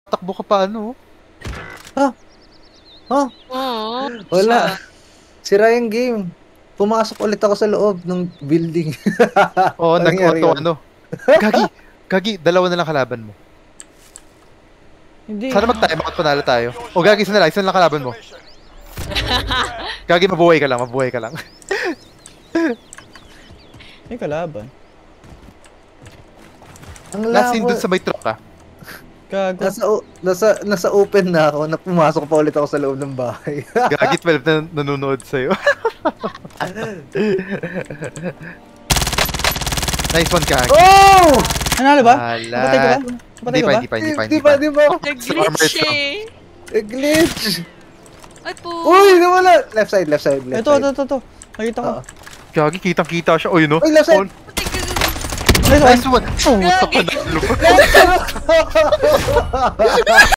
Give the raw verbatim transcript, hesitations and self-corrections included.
takbo ka pa ano. Ah! Ah! Oo. Wala. Sira yung game. Pumasok ulit ako sa loob ng building. Oo, Anong nangyari nag-auto yun? ano. Gagi! Gagi, dalawa na lang kalaban mo. Hindi. Sana mag-time out, panalo tayo. O Gagi, isa na lang, isa na lang kalaban mo. Gagi, mabuhay ka lang, mabuhay ka lang. May kalaban. Ang Last scene lako. dun sa may truck ah. Gago. Nasa, o- nasa, nasa open na ako, na pumasok pa ulit ako sa loob ng bahay. Gagi, twelve na nanonood sa'yo. Nice one, Gagi. Oh! Nanalo ba? Wala. Napatay ko ba? Napatay Hindi ko pa, ba? hindi pa, hindi pa, Di ba, di ba? Nag-glitch eh. Eh, glitch! Ay po. Uy, nawala! Left side, left side, left Ito, side. ito, ito, ito. Nakita ko. Oo. Gagi, kitang-kita siya. O, yun o. Uy, left side! Nice one. Nice one. Puta ka na.